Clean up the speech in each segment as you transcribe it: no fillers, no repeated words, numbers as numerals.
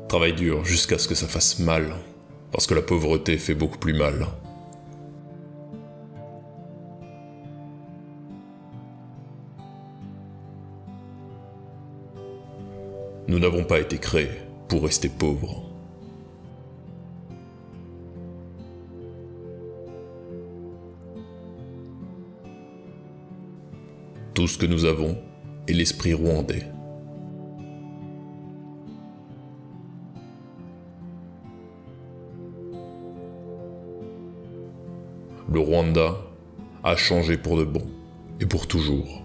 Travaille dur jusqu'à ce que ça fasse mal, parce que la pauvreté fait beaucoup plus mal. Nous n'avons pas été créés pour rester pauvres. Tout ce que nous avons est l'esprit rwandais. Le Rwanda a changé pour de bon et pour toujours.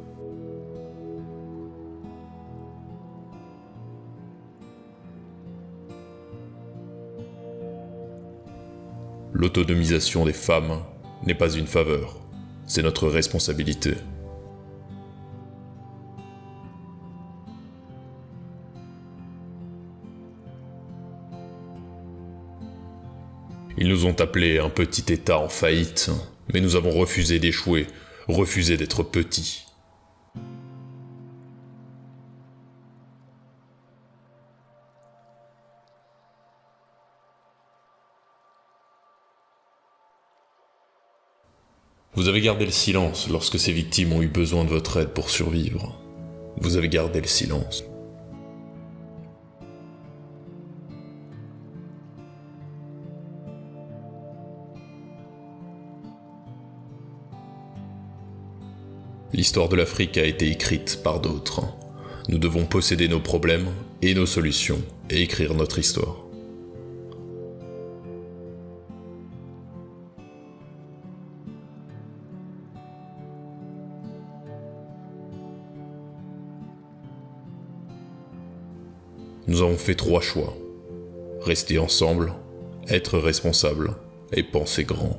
L'autonomisation des femmes n'est pas une faveur, c'est notre responsabilité. Ils nous ont appelés un petit État en faillite, mais nous avons refusé d'échouer, refusé d'être petits. Vous avez gardé le silence lorsque ces victimes ont eu besoin de votre aide pour survivre. Vous avez gardé le silence. L'histoire de l'Afrique a été écrite par d'autres. Nous devons posséder nos problèmes et nos solutions et écrire notre histoire. Nous avons fait 3 choix. Rester ensemble, être responsable et penser grand.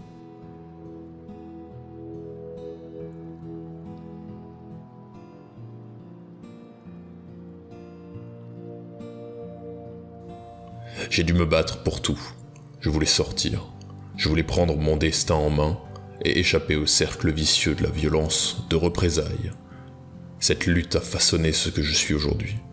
J'ai dû me battre pour tout. Je voulais sortir. Je voulais prendre mon destin en main et échapper au cercle vicieux de la violence, de représailles. Cette lutte a façonné ce que je suis aujourd'hui.